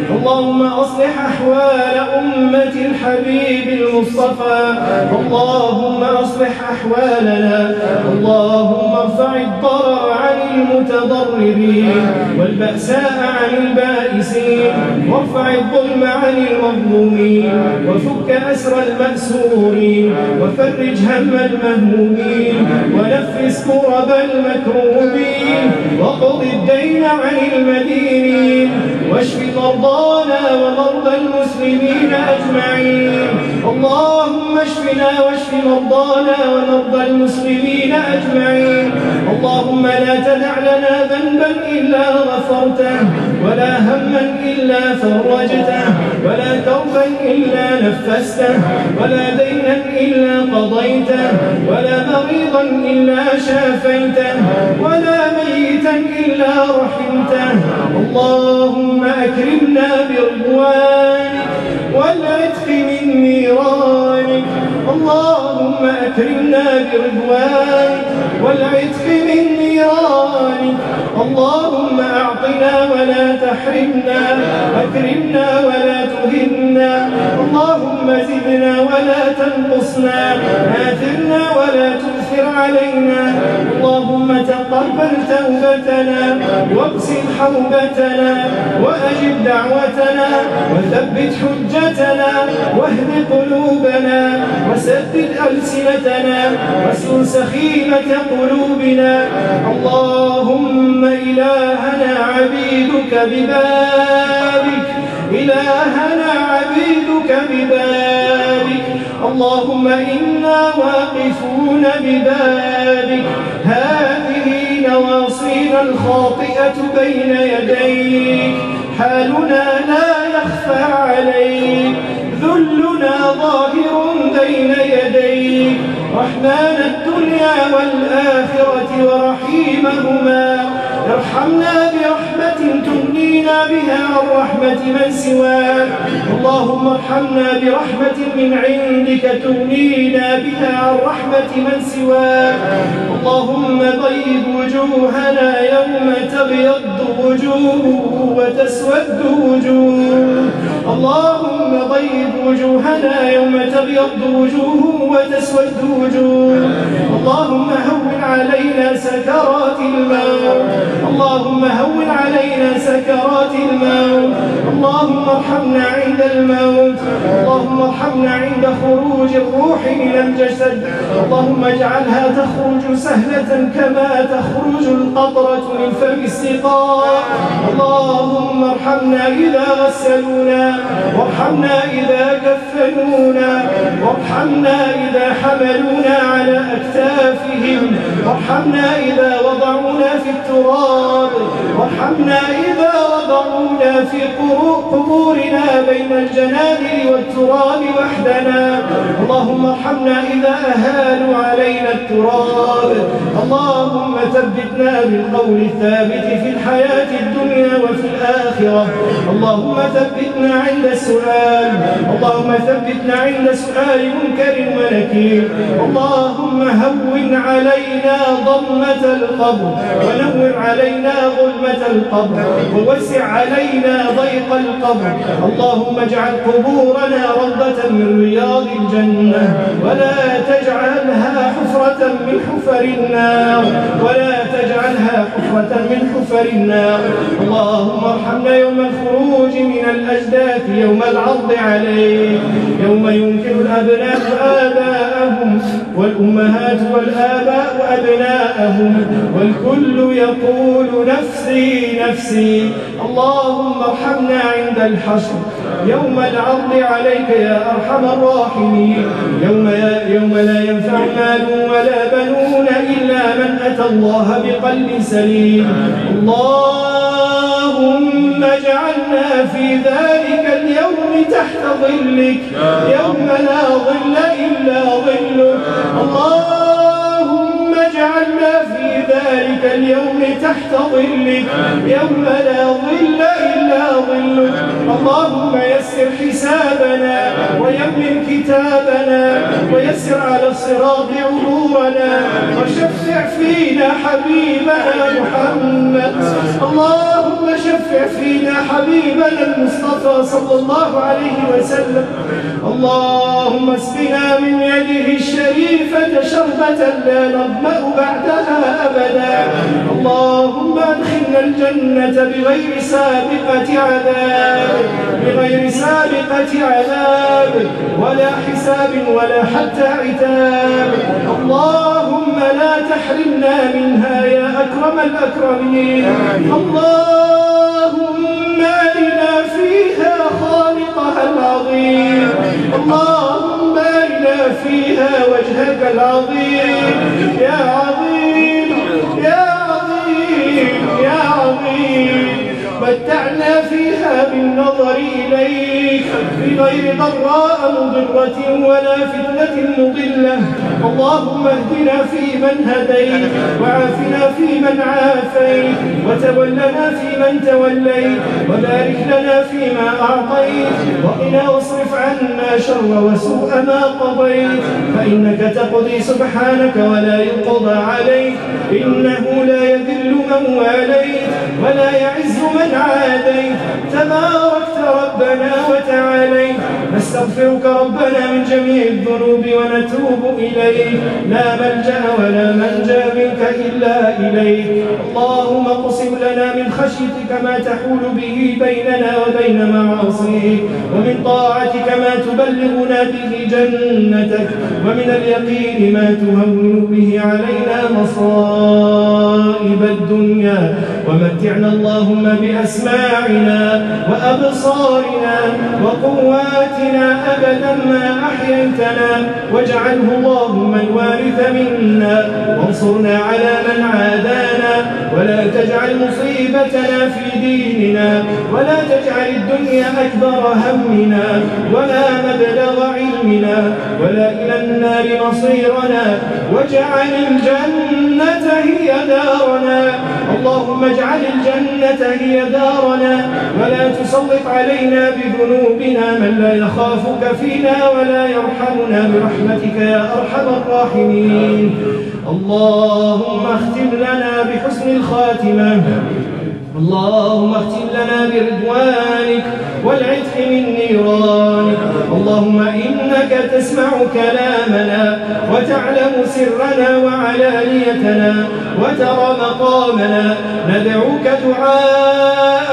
اللهم أصلح أحوال أمة الحبيب المصطفى. اللهم أصلح أحوالنا. اللهم ارفع الضرر عن المتضررين والبأساء عن البائسين، وارفع الظلم عن المظلومين، وفك أسر المأسورين، وفرج هم المهمومين، ونفس كرب المكروبين، وقض الدين عن المدينين، واشف مرضانا ومرضى المسلمين أجمعين. اللهم اشفنا واشف مرضانا ومرضى المسلمين أجمعين. اللهم لا تدع لنا ذنبا إلا غفرته، ولا هما إلا فرجته، ولا كربا إلا نفسته، ولا دينا إلا قضيته، ولا مريضا إلا شافيته، ولا ميتا إلا رحمته. اللهم أكرمنا برضوانك والعتق من نيرانك. اللهم أكرمنا برضوانك والعتق من نيرانك. اللهم أعطنا ولا تحرمنا، أكرمنا ولا تهنا. اللهم زدنا ولا تنقصنا، آثرنا ولا تؤثر علينا. اللهم تقبل توبتنا، واغسل حوبتنا، وأجب دعوتنا، وثبت حجتنا، واهد قلوبنا، وسدد ألسنتنا، واسلل سخيمة قلوبنا. اللهم إلهنا عبيدك ببابك، إلهنا عبيدك ببابك. اللهم إنا واقفون ببابك، هذه نواصينا الخاطئة بين يديك، حالنا لا يخفى عليك، ذلنا ظاهر بين يديك. رحمن الدنيا والآخرة ورحيمهما، ارحمنا برحمة تغنينا بها عن رحمة من سواك. اللهم ارحمنا برحمة من عندك تغنينا بها عن رحمة من سواك. اللهم بيض وجوهنا يوم تبيض وجوه وتسود وجوه. اللهم بيض وجوهنا يوم تبيض وجوه وتسود وجوه. اللهم هون علينا سكرات الموت. اللهم هون علينا سكرات الموت. اللهم ارحمنا عند الموت. اللهم ارحمنا عند خروج الروح من الجسد. اللهم اجعلها تخرج سهلة كما تخرج القطرة من فم السقاء. اللهم ارحمنا إذا غسلونا، وارحمنا إذا كفنونا، وارحمنا إذا حملونا على أكتافهم، وارحمنا إذا وضعونا في التراب، وارحمنا إذا وضعونا في قبورنا بين الجنادل والتراب وحدنا. اللهم ارحمنا إذا أهالوا علينا التراب. اللهم ثبتنا بالقول الثابت في الحياة الدنيا وفي الآخرة. اللهم ثبتنا عند السؤال. اللهم ثبتنا عند سؤال منكر ونكير. اللهم هون علينا ضمة القبر، ونور علينا ظلمة القبر، ووسع علينا ضيق القبر. اللهم اجعل قبورنا روضة من رياض الجنة، ولا تجعلها حفرة من حفر النار، ولا تجعلها حفرة من حفر النار. اللهم ارحمنا يوم الخروج من الأجداث، يوم العرض عليك، يوم ينكر الأبناء آباءهم، والأمهات والآباء أبناءهم، والكل يقول نفسي نفسي. اللهم ارحمنا عند الحشر، يوم العرض عليك يا أرحم الراحمين، يوم لا ينفع مال ولا بنون إلا من أتى الله بقلب سليم. اللهم اجعلنا في ذلك اليوم تحت ظلك، يوم لا ظل إلا ظلك. اللهم اجعلنا في ذلك اليوم تحت ظلك، يوم لا ظل إلا ظلك. اللهم يسر حسابنا، ويمن كتابنا، ويسر على الصراط عبورنا. أمورنا وشفع فينا حبيبنا محمد. اللهم شفع فينا حبيبنا المصطفى صلى الله عليه وسلم. اللهم اسقنا من يده الشريفة شربة لا نظمأ بعدها أبدا. اللهم أدخلنا الجنة بغير سابقة عذاب، بغير سابقة عذاب ولا حساب ولا حتى عتاب. اللهم لا تحرمنا منها يا أكرم الأكرمين. اللهم أرنا فيها خالقها العظيم. اللهم أرنا فيها وجهك العظيم يا عظيم يا عظيم يا عظيم. متعنا فيها بالنظر إليك بغير ضراء مضرة ولا فتنة مضلة. اللهم اهدنا فيمن هديت، وعافنا فيمن عافيت، وتولنا فيمن توليت، وبارك لنا فيما أعطيت، وقنا واصرف عنا شر وسوء ما قضيت، فإنك تقضي سبحانك ولا يقضى عليك، إنه لا يذل من واليت ولا يعز من عاديت، تباركت ربنا وتعاليت. نستغفرك ربنا من جميع الذنوب ونتوب إليك، لا ملجأ ولا منجا منك إلا إليك. اللهم اقسم لنا من خشيتك ما تحول به بيننا وبين معاصيك، ومن طاعتك ما تبلغنا به جنتك، ومن اليقين ما تهون به علينا مصائب الدنيا. ومتعنا اللهم بأسماعنا وأبصارنا وقواتنا أبدا ما أحييتنا، واجعله اللهم الوارث منا، وانصرنا على من عادانا، ولا تجعل مصيبتنا في ديننا، ولا تجعل الدنيا أكبر همنا ولا مبلغ علمنا ولا إلى النار مصيرنا، واجعل الجنة هي دارنا. اللهم اجعل الجنة هي دارنا، ولا تسلط علينا بذنوبنا من لا يخافك فينا ولا يرحمنا برحمتك يا أرحم الراحمين. اللهم اختم لنا بحسن الخاتمة، اللهم اختم لنا برضوانك والعتق من نيرانك. اللهم إنك تسمع كلامنا وتعلم سرنا وعلانيتنا وترى مقامنا. ندعوك دعاء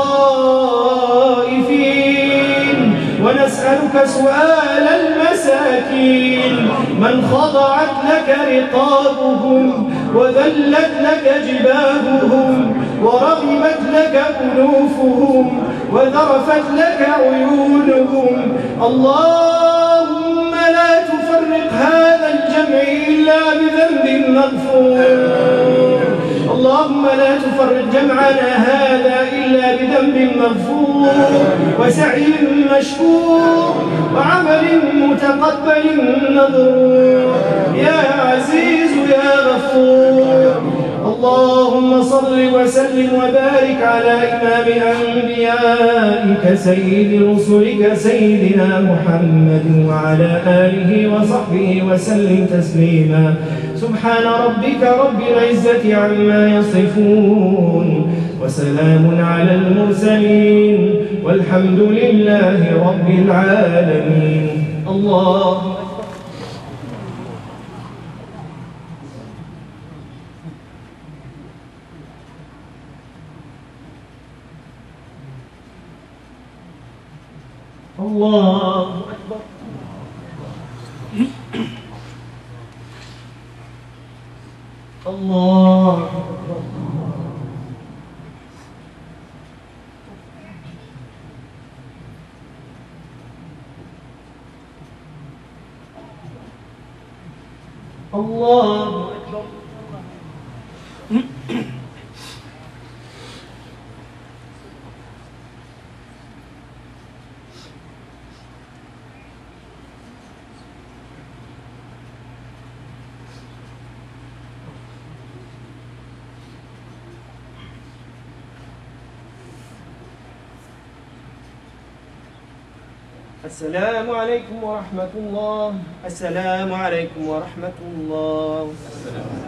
الخائفين، ونسألك سؤال المساكين من خضعت لك رقابهم، وذلت لك جباههم، ورغبت لك أنوفهم، وذرفت لك عيونهم. اللهم لا تفرق هذا الجمع إلا بذنب مغفور. اللهم لا تفرق جمعنا هذا إلا بذنب مغفور، وسعي مشكور، وعمل متقبل مبرور، يا عزيز يا غفور. اللهم صل وسلم وبارك على إمام أنبيائك سيد رسلك سيدنا محمد وعلى آله وصحبه وسلم تسليما. سبحان ربك رب العزة عما يصفون، وسلام على المرسلين، والحمد لله رب العالمين. الله الله أكبر. الله أكبر. الله أكبر. السلام عليكم ورحمة الله. السلام عليكم ورحمة الله.